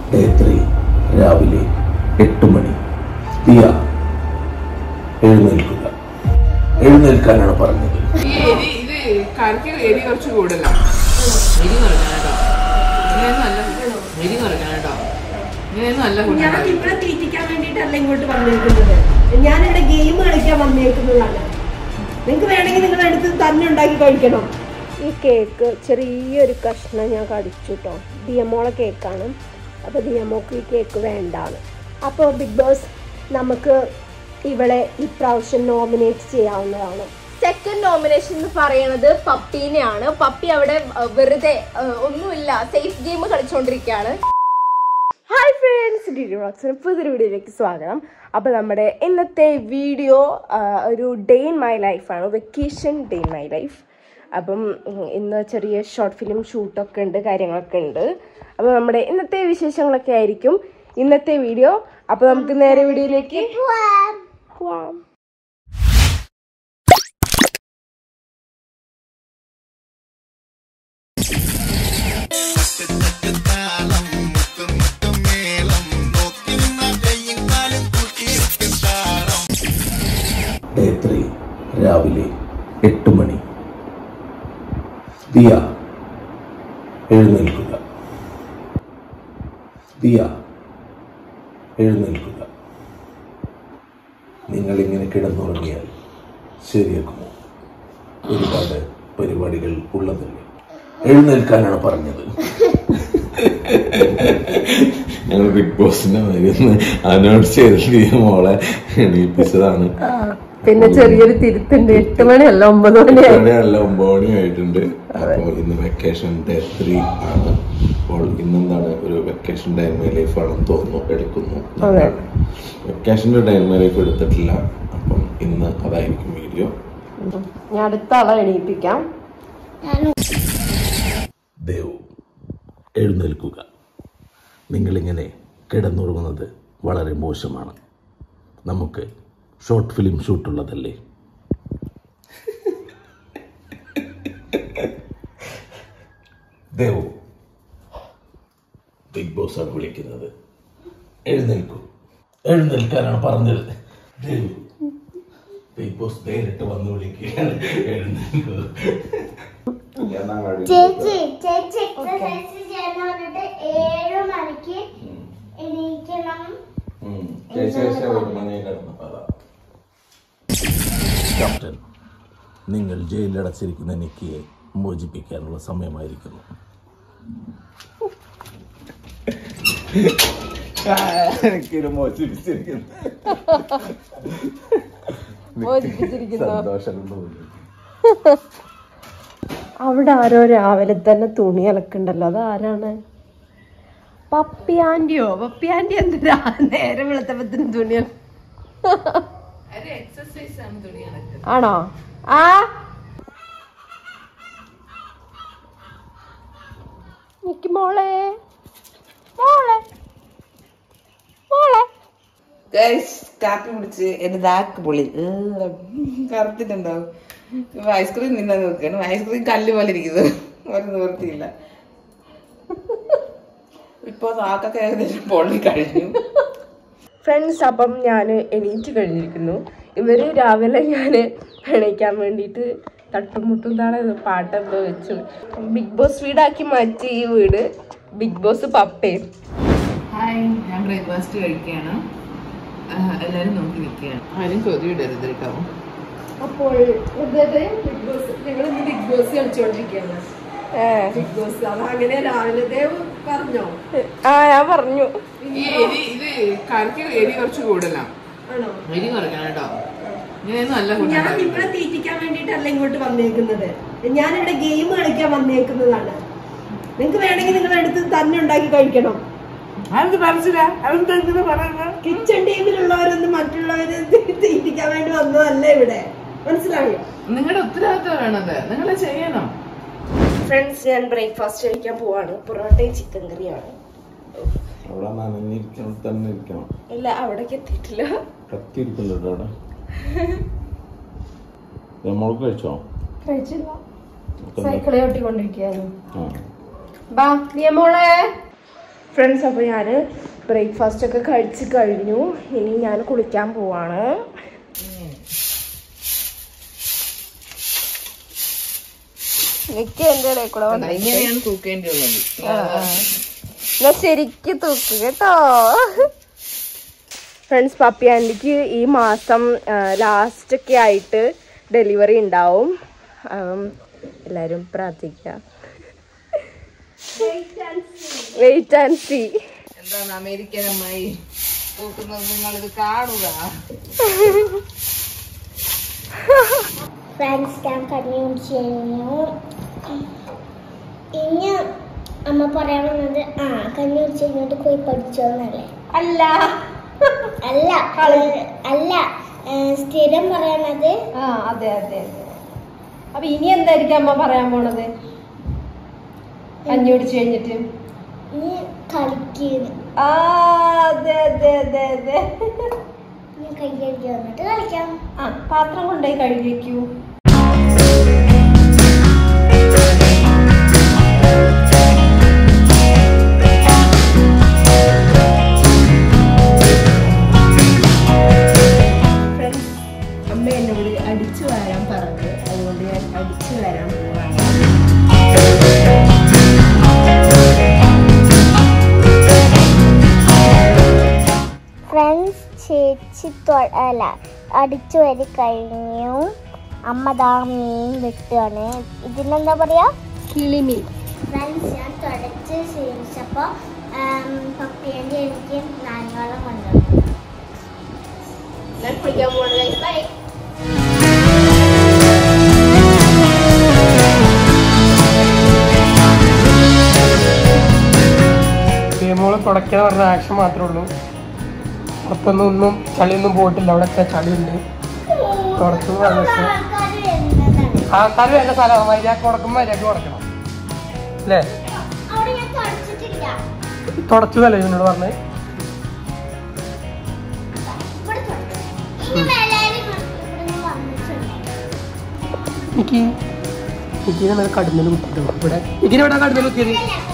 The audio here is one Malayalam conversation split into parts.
ഡേ 3 രാവിലെ 8 മണി. ദിയ എഴുന്നേൽക്കുക. എഴുന്നേൽക്കാനാണ് പറഞ്ഞത്. കുറച്ച് കൂടുതലാണ്. ഞാൻ ഇവിടെ തീറ്റിക്കാൻ വേണ്ടിട്ടല്ല ഇങ്ങോട്ട് വന്നേക്കുന്നത്. ഞാനിവിടെ ഗെയിം കളിക്കാൻ വന്നേക്കുന്നതാണ്. നിങ്ങൾക്ക് വേണമെങ്കിൽ നിങ്ങളുടെ അടുത്ത് തന്നെ ഉണ്ടാക്കി കഴിക്കണം. ഈ കേക്ക് ചെറിയൊരു കഷ്ണം ഞാൻ കടിച്ചു കേട്ടോ. ദിയമോളെ കേക്കാണ്. അപ്പോൾ ദിയമോക്ക് ഈ കേക്ക് വേണ്ടാണ്. അപ്പോൾ ബിഗ് ബോസ് നമുക്ക് ഇവളെ ഇപ്രാവശ്യം നോമിനേറ്റ് ചെയ്യാവുന്നതാണ്. സെക്കൻഡ് നോമിനേഷൻ എന്ന് പറയുന്നത് പപ്പീനെയാണ്. പപ്പി അവിടെ വെറുതെ ഒന്നുമില്ല, സേഫ് ഗെയിം കളിച്ചുകൊണ്ടിരിക്കുകയാണ്. ഹായ് ഫ്രണ്ട്സ്, ഡിഡി വ്ളോഗ്സിന് പുതിയൊരു വീഡിയോയിലേക്ക് സ്വാഗതം. അപ്പോൾ നമ്മുടെ ഇന്നത്തെ വീഡിയോ ഒരു ഡേ ഇൻ മൈ ലൈഫാണ്, vacation day in my life. അപ്പം ഇന്ന് ചെറിയ ഷോർട്ട് ഫിലിം ഷൂട്ടൊക്കെ ഉണ്ട്, കാര്യങ്ങളൊക്കെ ഉണ്ട്. അപ്പോൾ നമ്മുടെ ഇന്നത്തെ വിശേഷങ്ങളൊക്കെ ആയിരിക്കും ഇന്നത്തെ വീഡിയോ. അപ്പോൾ നമുക്ക് നേരെ വീഡിയോയിലേക്ക് പോവാം. ഡേ 3 രാവിലെ 8 മണി. ദിയ എഴുന്നേൽക്കുക. ദിയ എഴുന്നേൽക്കുക. നിങ്ങൾ ഇങ്ങനെ കിടന്നുറങ്ങിയാൽ ശരിയാക്കുമോ? ഒരുപാട് പരിപാടികൾ ഉള്ളതല്ലേ. എഴുന്നേൽക്കാനാണ് പറഞ്ഞത്. ഞങ്ങൾ ബിഗ് ബോസിന്റെ അനൗൺസ് ചെയ്തിട്ട് മോളെ എണീപ്പിച്ചതാണ്. പിന്നെ ചെറിയൊരു തിരുത്തുണ്ട്. 8 മണിയല്ല 9 മണിയല്ല 9 മണിയായിട്ടുണ്ട്. അപ്പോൾ ഇന്ന് വെക്കേഷൻ ഡേ 3 ആണ്. അപ്പോൾ ഇന്നെന്താണ് ഒരു vacation day in my life ആണെന്ന് തോന്നുന്നു എടുക്കുന്നു. വെക്കേഷന്റെ ഡേ ഇൻ മൈ ലൈഫ് എടുത്തിട്ടില്ല. അപ്പം ഇന്ന് അതായിരിക്കും വീഡിയോ. ഞാൻ അടുത്ത ആളെ എണീപ്പിക്കാം. ദേവ് എഴുന്നേൽക്കുക. നിങ്ങളിങ്ങനെ കിടന്നുറങ്ങുന്നത് വളരെ മോശമാണ്. നമുക്ക് ഷോർട്ട് ഫിലിം ഷൂട്ടുള്ളതല്ലേ. ദേവു, ബിഗ് ബോസ് ആണ് വിളിക്കുന്നത്. എഴുന്നേൽക്കൂ. എഴുന്നേൽക്കാനാണ് പറഞ്ഞത്. ദേവു, ബിഗ് ബോസ് നേരിട്ട് വന്ന് വിളിക്കുകയാണ്. എഴുന്നേൽക്കൂ. ചേച്ചി എക്സസൈസ് ചെയ്യാൻ പറഞ്ഞിട്ട് 7 മണിക്ക് എണീക്കണം. ക്യാപ്റ്റൻ, നിങ്ങൾ ജയിലിലടച്ചിരിക്കുന്ന നിക്കിയെ മോചിപ്പിക്കാനുള്ള സമയമായിരിക്കുന്നു. അവിടെ ആരോ രാവിലെ തന്നെ തുണി അലക്കണ്ടല്ലോ. അതാരാണ്? പപ്പി ആന്റിയോ? പപ്പി ആന്റി എന്താ നേരം വെളുത്തപ്പത്തിന് തുണി ആണോ? ആ നിക്ക് മോളെ മോളെ മോളെ. കാപ്പി കുടിച്ച് എന്റെ ദാക്ക് പൊളി കറുത്തിട്ടുണ്ടാവും. ഐസ്ക്രീം നിന്നാ നോക്കണം. ഐസ്ക്രീം കല്ല് പോലെ ഇരിക്കുന്നത്, ഒരു നിവൃത്തിയില്ല. ഇപ്പൊ നാക്കൊക്കെ ഏകദേശം പൊള്ളി കഴിഞ്ഞു. ഫ്രണ്ട്സ്, അപ്പം ഞാൻ എണീറ്റ് കഴിഞ്ഞിരിക്കുന്നു. ഇവര് രാവിലെ ഞാൻ എണീക്കാൻ വേണ്ടിയിട്ട് തട്ടുമുട്ടും പാട്ടെന്തോ വെച്ചു. ബിഗ് ബോസ് വീടാക്കി മാറ്റി ഈ വീട്. ബിഗ് ബോസ് പപ്പയും. ഹായ്, ഞാൻ ബ്രേക്ക്ഫാസ്റ്റ് കഴിക്കുകയാണ്. എല്ലാരും നോക്കി നിൽക്കുകയാണ്. ആരും ചോദ്യം ഇടരുത് കേട്ടോ. അപ്പോൾ ഞങ്ങൾ ബിഗ് ബോസ് കളിച്ചുകൊണ്ടിരിക്കുകയാണ്. ബിഗ് ബോസ് അതങ്ങനെ രാവിലെ ദേവ് പറഞ്ഞോ? ഞാൻ പറഞ്ഞു. ഇത് കറിക്ക് എരി കുറച്ച് കൂടുതലാണ്. ആണോ? എരി കുറയ്ക്കണം കേട്ടോ. ഞാൻ ഇവിടെ തീറ്റിക്കാൻ വേണ്ടിട്ടല്ല ഇങ്ങോട്ട് വന്നേക്കുന്നത്. ഞാനിവിടെ ഗെയിം കളിക്കാൻ വന്നേക്കുന്നതാണ്. നിങ്ങൾക്ക് വേണമെങ്കിൽ നിങ്ങളുടെ അടുത്ത് തന്നെ ഉണ്ടാക്കി കഴിക്കണം. കിച്ചൺ ടീമിലുള്ളവരൊന്നും മറ്റുള്ളവര് തീറ്റിക്കാൻ വേണ്ടി വന്നതല്ല ഇവിടെ. മനസ്സിലായോ? നിങ്ങളുടെ ഉത്തരവാദിത്തം വേണത്, നിങ്ങൾ ചെയ്യണം. ഫ്രണ്ട്സ്, ഞാൻ ബ്രേക്ക്ഫാസ്റ്റ് കഴിക്കാൻ പോവാണ്. പൊറോട്ടയും ചിക്കൻ കറിയാണ്. ഇല്ല, അവിടേക്ക് എത്തിയിട്ടില്ല. കഴിച്ചില്ല. സൈക്കിളെ ഓട്ടിക്കൊണ്ടിരിക്കുകയായിരുന്നു. ബാ നിയമോളെ. ഫ്രണ്ട്സ്, അപ്പോൾ ഞാൻ ബ്രേക്ക്ഫാസ്റ്റ് ഒക്കെ കഴിച്ച് കഴിഞ്ഞു. ഇനി ഞാൻ കുളിക്കാൻ പോവാണ്. ഇങ്ങനെയാണ് തൂക്കേണ്ടിയുള്ളത്. ശരിക്ക് തൂക്ക് കേട്ടോ. ഫ്രണ്ട്സ്, പപ്പി ആൻറ്റിക്ക് ഈ മാസം ലാസ്റ്റൊക്കെ ആയിട്ട് ഡെലിവറി ഉണ്ടാവും. എല്ലാവരും പ്രാർത്ഥിക്കുക. Wait and see. എന്താണ് അമേരിക്കൻ അമ്മായി തൂക്കുന്നത്, നിങ്ങളിത് കാണുക. ഫ്രണ്ട്സ്, ഞാൻ കഞ്ഞി കുടിച്ചു കഴിഞ്ഞു. ഇനി അമ്മ പറയാൻ വന്നത് കഞ്ഞി കുടിച്ച് കഴിഞ്ഞിട്ട് പോയി പഠിച്ചോന്നല്ലേ? അല്ല അല്ല അല്ല സ്ഥിരം പറയണത്. അതെ അതെ അതെ. അപ്പൊ ഇനി എന്തായിരിക്കും അമ്മ പറയാൻ പോണത്? കഞ്ഞി കുടിച്ചു കഴിഞ്ഞിട്ട് ഇനി കളിക്കുന്നു. അതെ അതെ അതെ അതെ. ഞാൻ കൈ കഴുകി വന്നിട്ട് കളിക്കാം. പാത്രം കൊണ്ടുപോയി കഴുകി വെക്കൂ. അമ്മ എന്നോട് അടിച്ചു വരാൻ പറഞ്ഞു, അതുകൊണ്ട് ഞാൻ അടിച്ചു വരാൻ പോവാണ്. ഫ്രണ്ട്സ്, ചേച്ചി അടിച്ചു വരി കഴിഞ്ഞു. അമ്മ ദാ മീൻ വെട്ടുകയാണ്. ഇതിനെന്താ പറയാ? കിളിമീൻ. ഫ്രണ്ട്സ്, ഞാൻ തുടച്ച് ശേഷിച്ചപ്പോൾ പപ്പിയൻ്റെ എനിക്ക് നാരങ്ങാവെള്ളം കൊണ്ടുവന്നു. ഞാൻ കുളിക്കാൻ പോകണത്. ബൈ. ഗെയിമുകൾ തുടയ്ക്കാൻ പറഞ്ഞ ആക്ഷൻ മാത്രമേ ഉള്ളൂ. പുറത്തൊന്നും ഒന്നും ചളിയൊന്നും പോയിട്ടില്ല. അവിടെയൊക്കെ ചളിയുണ്ട്. പുറത്ത് ആൾക്കാർ വേണ്ട സ്ഥലമാണ്. മര്യാദക്ക് കൊടുക്കുമ്പോൾ മര്യാദക്ക് കൊടുക്കണം അല്ലേ? തുടച്ചതല്ലേ എന്നോട് പറഞ്ഞത്? എനിക്ക് ഇതിനെ കടുന്നൽ കുത്തിട്ടോ ഇവിടെ. ഇതിനെവിടെ കടുന്നൽ കുത്തിയത്?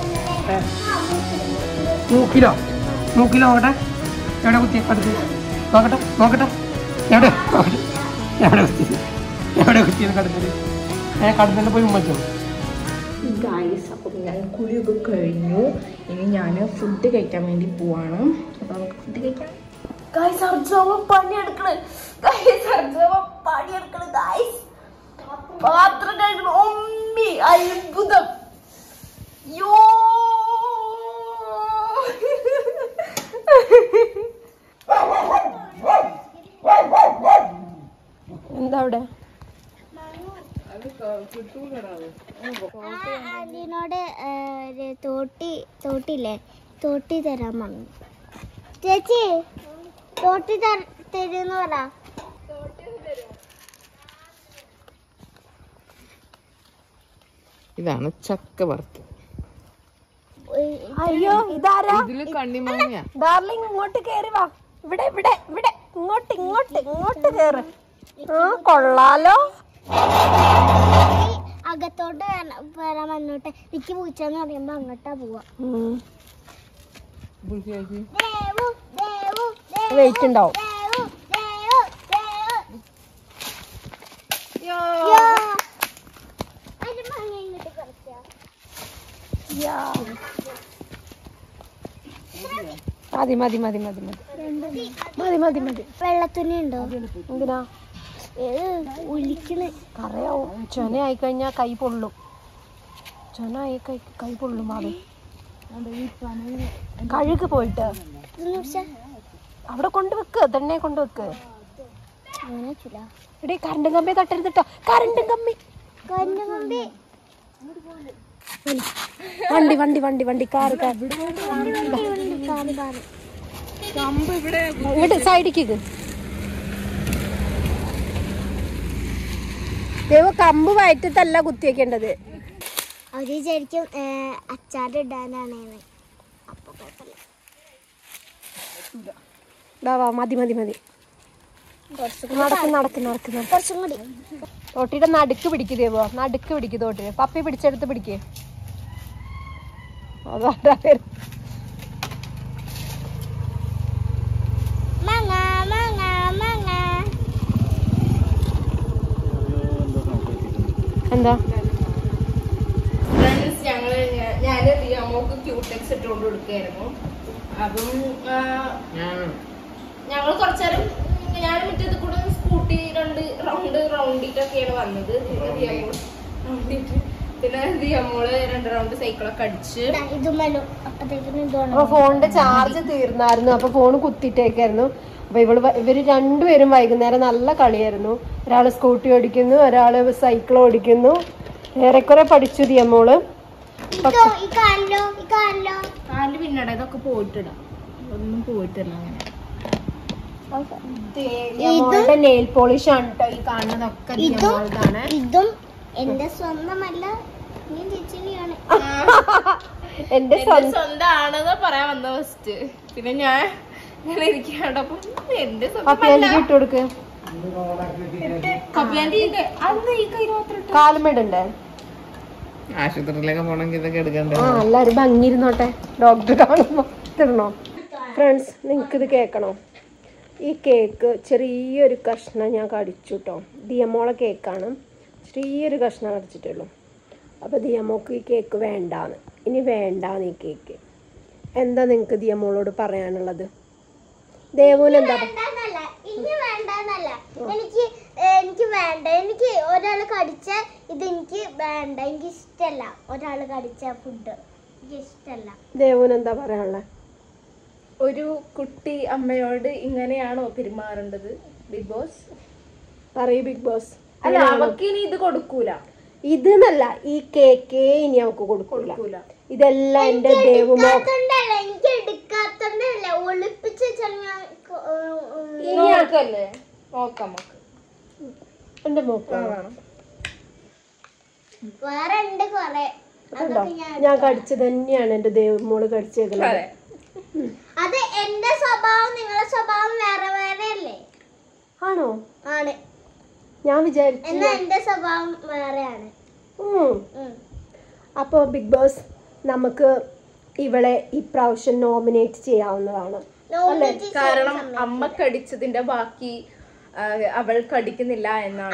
മൂക്കിലോ? മൂക്കിലോ? നോക്കട്ടെ എവിടെ കുത്തി? അടുത്ത് നോക്കട്ടെ നോക്കട്ടെ. എവിടെ എവിടെ കുത്തിയത്? എവിടെ കുത്തിയത് കടുന്നൽ? കടുന്നലിൽ പോയി ഉമ്മച്ചോ? ഗായ്സ്, അപ്പം ഞാൻ കുളിയൊക്കെ കഴിഞ്ഞു. ഇനി ഞാൻ ഫുഡ് കഴിക്കാൻ വേണ്ടി പോവാണ്. അപ്പം നമുക്ക് ഫുഡ് കഴിക്കാം. ഗായ്സ്, അർജവ പണിയെടുക്കണ്. ഗായ്സ്, അർജവ പണിയെടുക്കണ്. ഗായ്സ്, പാത്രം കഴിക്കണം. ഒമ്മി അത്ഭുതം. യോ, എന്താ അവിടെ? അതിനോട് തോട്ടില്ലേ, തോട്ടി തരാൻ പറഞ്ഞു. ചേച്ചി, തോട്ടി തരുന്ന് പറ. ഇതാണ് ചക്ക വറുത്ത്. അയ്യോ, ഇതാരാ? ഇതില് കണ്ണിമാങ്ങ. ഡാർലിംഗ്, ഇങ്ങോട്ട് കേറി വാ. ഇവിടെ ഇവിടെ ഇവിടെ ഇങ്ങോട്ട് ഇങ്ങോട്ട് ഇങ്ങോട്ട് കേറ്. കൊള്ളാലോ. അകത്തോട്ട് വരാൻ വന്നോട്ടെ. എനിക്ക് പൂച്ചെന്ന് പറയുമ്പോ അങ്ങോട്ടാ പോവാ. വെയിറ്റ് ഉണ്ടാവും. മതി മതി മതി മതി മതി മതി മതി. വെള്ളത്തുണി ഉണ്ടോ? എന്തിനാ? ഒലിക്കണ്. കറിയാവും. ചൊനയായി കഴിഞ്ഞാൽ കൈ പൊള്ളും. ചൊനയായി കൈ പൊള്ളും. അത് കഴുക് പോയിട്ട് അവിടെ കൊണ്ടുവെക്ക്. തന്നെ കൊണ്ടുവെക്ക്. എടേ, കറണ്ടും കമ്പി തട്ടരുതിട്ടോ. കറണ്ടും കമ്പി. വണ്ടി വണ്ടി വണ്ടി വണ്ടി കാറ് ഇങ്ങോട്ട് സൈഡിക്ക്. ദൈവം, കമ്പ് വയറ്റത്തല്ല കുത്തിവെക്കേണ്ടത്. അവര് വിചാരിക്കും അച്ചാറിടാനാണ്. അപ്പൊ വാ, മതി മതി മതി. നടക്ക് നടക്ക് നടക്ക്. കുറച്ചും കൂടി. തോട്ടിയുടെ നടുക്ക് പിടിക്ക് ദേവോ. നടുക്ക് പിടിക്ക്. തോട്ടിന് പപ്പി പിടിച്ചെടുത്ത് പിടിക്ക്. അതാ മാങ്ങ മാങ്ങ മാങ്ങ. എന്താ ഞാന് റിയാമോക്ക് ക്യൂടെക്സ് ഇട്ടുകൊണ്ട് കൊടുക്കായിരുന്നു. അപ്പം ഞങ്ങൾ കുറച്ചേരം ഞാൻ മറ്റേത് കൂടെ സ്കൂട്ടി 2 റൗണ്ടിട്ടൊക്കെയാണ് വന്നത്. പിന്നെ റിയാമോള് 2 റൗണ്ട് സൈക്കിളൊക്കെ അടിച്ച്. അപ്പൊ ഫോണിന്റെ ചാർജ് തീർന്നായിരുന്നു. അപ്പൊ ഫോൺ കുത്തിട്ടേക്കായിരുന്നു. അപ്പൊ ഇവര് രണ്ടുപേരും വൈകുന്നേരം നല്ല കളിയായിരുന്നു. ഒരാള് സ്കൂട്ടി ഓടിക്കുന്നു, ഒരാള് സൈക്കിൾ ഓടിക്കുന്നു. ഏറെക്കുറെ പഠിച്ചു ദിയമോള്. കാലില് പിന്നട ഇതൊക്കെ പോയിട്ടിടാം. ഒന്നും പോയിട്ടില്ല. അങ്ങനെ നെയിൽ പോളിഷ് ആണ് കേട്ടോ ഈ കാണുന്നതൊക്കെ ദിയമോളതാണ്. ഇതും എന്റെ സ്വന്തമല്ല, എന്റെ സ്വന്തമാണെന്ന് പറയാൻ വന്ന ഫസ്റ്റ്. പിന്നെ ഞാൻ ഇങ്ങനെ ഇരിക്കാണ്ടപ്പോ എന്റെ ഇട്ട് കൊടുക്ക്. കാലുമേടുണ്ടേ ആശുപത്രിയിലൊക്കെ പോണെങ്കിൽ ഇതൊക്കെ എടുക്കണ്ടേ? എല്ലാരും ഭംഗിയിരുന്നോട്ടെ, ഡോക്ടർ കാണുമ്പോ ഇടണോ? ഫ്രണ്ട്സ്, നിങ്ങൾക്കിത് കേൾക്കണോ? ഈ കേക്ക് ചെറിയൊരു കഷ്ണം ഞാൻ കടിച്ചു കേട്ടോ. ദിയമോളെ കേക്കാണ്. ചെറിയൊരു കഷ്ണം കടിച്ചിട്ടുള്ളൂ. അപ്പോൾ ദിയമോക്ക് ഈ കേക്ക് വേണ്ടാന്ന്, ഇനി വേണ്ടാന്ന് ഈ കേക്ക്. എന്താ നിങ്ങൾക്ക് ദിയമോളോട് പറയാനുള്ളത്? ദേവുന് എന്താ? എനിക്ക് വേണ്ട. എനിക്ക് ഒരാൾ കടിച്ച ഇത് എനിക്ക് വേണ്ട. എനിക്ക് ഇഷ്ടല്ല. ഒരാൾ കടിച്ച ഫുഡ് എനിക്ക് ഇഷ്ടല്ല. ദേവുന് എന്താ പറയാനുള്ളത്? ഒരു കുട്ടി അമ്മയോട് ഇങ്ങനെയാണോ പെരുമാറേണ്ടത്? ബിഗ് ബോസ് പറയൂ ബിഗ് ബോസ്. അല്ല, അവക്ക് ഇനി ഇത് കൊടുക്കൂല. ഇത് എന്നല്ല, ഈ കേക്കേ ഇനി അവക്ക് കൊടുക്കൂല. ഇതെല്ലാം എന്റെ ദേവുമോ എനിക്ക് എടുക്കാത്തോണ്ടല്ല, ഒളിപ്പിച്ച് നോക്കല്ലേ? നോക്കാം നമുക്ക്. എന്റെ മോക്ക് വേറെ ഉണ്ട് കൊറേ. ഞാൻ കടിച്ചത് തന്നെയാണ് എന്റെ ദേവുമോള് കടിച്ചേക്കുന്നത്. അത് എന്റെ സ്വഭാവം നിങ്ങളുടെ സ്വഭാവം വേറെ വേറെ അല്ലേ? ആണോ? ആണ്. ഞാൻ വിചാരിച്ചു എന്നാ എന്റെ സ്വഭാവം വേറെയാണ്. അപ്പൊ ബിഗ് ബോസ് നമുക്ക് ഇവളെ ഇപ്രാവശ്യം നോമിനേറ്റ് ചെയ്യാവുന്നതാണ്. കാരണം അമ്മ കടിച്ചതിന്റെ ബാക്കി അവൾ കടിക്കുന്നില്ല എന്നാണ്.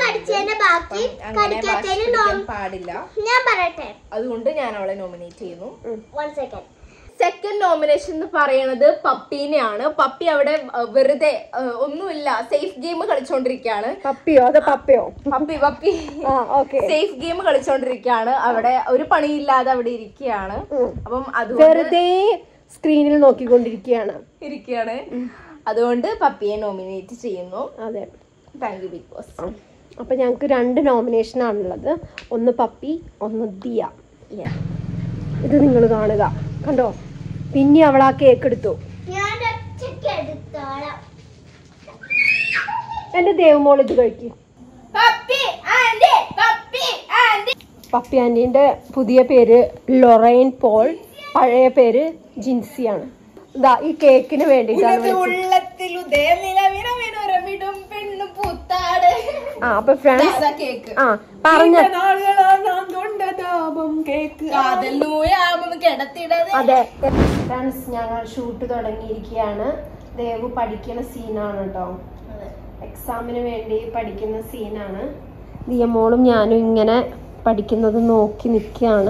പാടില്ല. ഞാൻ പറയട്ടെ, അതുകൊണ്ട് ഞാൻ അവളെ നോമിനേറ്റ് ചെയ്യുന്നു. 1 സെക്കൻഡ്. സെക്കൻഡ് നോമിനേഷൻ എന്ന് പറയുന്നത് പപ്പീനെയാണ്. പപ്പി അവിടെ വെറുതെ ഒന്നുമില്ല, സേഫ് ഗെയിം കളിച്ചോണ്ടിരിക്കുകയാണ്. പപ്പിയോ? അത് പപ്പിയോ? പപ്പി സേഫ് ഗെയിം കളിച്ചോണ്ടിരിക്കുകയാണ്. അവിടെ ഒരു പണിയില്ലാതെ അവിടെ ഇരിക്കുകയാണ്. അപ്പം അത് വെറുതെ സ്ക്രീനിൽ നോക്കിക്കൊണ്ടിരിക്കുകയാണ്. അതുകൊണ്ട് പപ്പിയെ നോമിനേറ്റ് ചെയ്യുന്നു. അതെ, താങ്ക് യു ബിഗ് ബോസ്. അപ്പൊ ഞങ്ങക്ക് 2 നോമിനേഷൻ ആണുള്ളത്. ഒന്ന് പപ്പി, ഒന്ന് ദിയ. ഇത് നിങ്ങൾ കാണുക. കണ്ടോ? പിന്നെ അവൾ ആ കേക്ക് എടുത്തു. എന്റെ ദേവുമോൾ ഇത് കഴിക്കും. പപ്പി ആന്റിന്റെ പുതിയ പേര് ലൊറൈൻ പോൾ, പഴയ പേര് ജിൻസിയാണ്. ഇതാ ഈ കേക്കിന് വേണ്ടിട്ടാണ്. അപ്പൊ ഫ്രണ്ട്സ് പറഞ്ഞ അതെ ഫ്രണ്ട്സ്, ഞങ്ങൾ ഷൂട്ട് തുടങ്ങിയിരിക്കുകയാണ്. ദേവു പഠിക്കുന്ന സീനാണ് കേട്ടോ. എക്സാമിന് വേണ്ടി പഠിക്കുന്ന സീനാണ്. ദിയമോളും ഞാനും ഇങ്ങനെ പഠിക്കുന്നത് നോക്കി നിൽക്കുകയാണ്.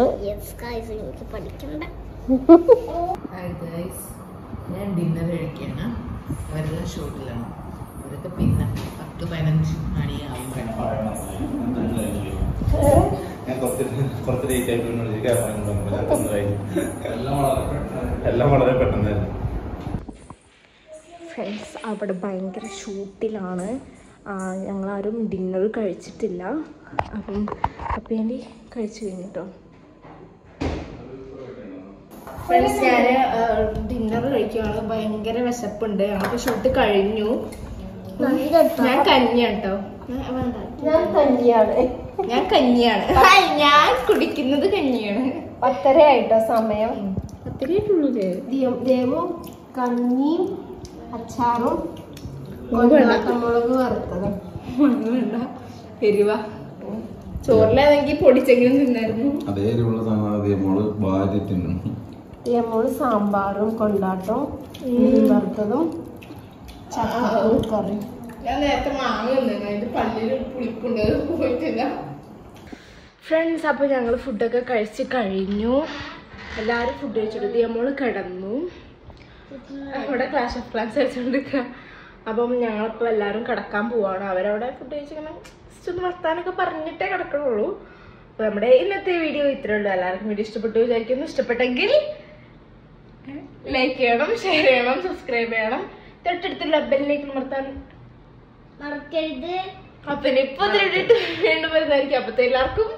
ഞാൻ ഡിന്നർ കഴിക്കാണ്. വരുന്ന ഷൂട്ടിലാണ്. അതൊക്കെ പിന്നെ 10-15 മണിയാവും. എല്ലാം വളരെ പെട്ടെന്നായിരുന്നു. ഫ്രണ്ട്സ്, അവിടെ ഭയങ്കര ഷൂട്ടിലാണ്. ഞങ്ങളാരും ഡിന്നർ കഴിച്ചിട്ടില്ല. അപ്പം പപ്പിയാണ്ടി കഴിച്ചു കഴിഞ്ഞിട്ടോ. ഫ്രണ്ട്സ്, ഞാൻ ഡിന്നർ കഴിക്കുകയാണ്. ഭയങ്കര വിശപ്പുണ്ട്. ഞങ്ങൾക്ക് ഷൂട്ട് കഴിഞ്ഞു. ഞാൻ കഞ്ഞിയാണ് കേട്ടോ. ഞാൻ കഞ്ഞിയാണ്. ഞാൻ കുടിക്കുന്നത് കഞ്ഞിയാണ്. 10:30 ആയിട്ടോ സമയം. 10:30 ആയിട്ടുള്ളൂ. ദേവു കഞ്ഞിയും അച്ചാറും മുളക് വറുത്തതും. വേണ്ട, എരിവ. ചോറിലാണെങ്കിൽ പൊടിച്ചെങ്കിലും തിന്നായിരുന്നു. അതേ എരിവുള്ള സാധനം ഭാര്യ തിന്നു. ദേവോള് സാമ്പാറും കൊണ്ടാട്ടവും വറുത്തതും ഞാൻ നേരത്തെ മാങ്ങ അതിന്റെ പള്ളിയിൽ പുളിക്കൊണ്ട് പോയിട്ടില്ല. ഫ്രണ്ട്സ്, അപ്പോൾ ഞങ്ങൾ ഫുഡൊക്കെ കഴിച്ച് കഴിഞ്ഞു. എല്ലാവരും ഫുഡ് കഴിച്ചെടുത്ത് നമ്മൾ കിടന്നു. അവിടെ ക്ലാഷ് ഓഫ് ക്ലാൻസ് കഴിച്ചുകൊണ്ടിരിക്കുക. അപ്പം ഞങ്ങളിപ്പോൾ എല്ലാവരും കിടക്കാൻ പോവാണ്. അവരവിടെ ഫുഡ് കഴിച്ചിങ്ങനെ ജസ്റ്റ് ഒന്ന് വർത്താനൊക്കെ പറഞ്ഞിട്ടേ കിടക്കണുള്ളൂ. അപ്പോൾ നമ്മുടെ ഇന്നത്തെ വീഡിയോ ഇത്രയേ ഉള്ളൂ. എല്ലാവർക്കും വീഡിയോ ഇഷ്ടപ്പെട്ടു വിചാരിക്കുന്നു. ഇഷ്ടപ്പെട്ടെങ്കിൽ ലൈക്ക് ചെയ്യണം, ഷെയർ ചെയ്യണം, സബ്സ്ക്രൈബ് ചെയ്യണം, തൊട്ടടുത്തുള്ള ബെല്ലിലേക്ക് അമർത്താൻ മറക്കരുത്. അപ്പം ഇപ്പൊ വീണ്ടും വരുന്നതായിരിക്കും. അപ്പത്തെ എല്ലാവർക്കും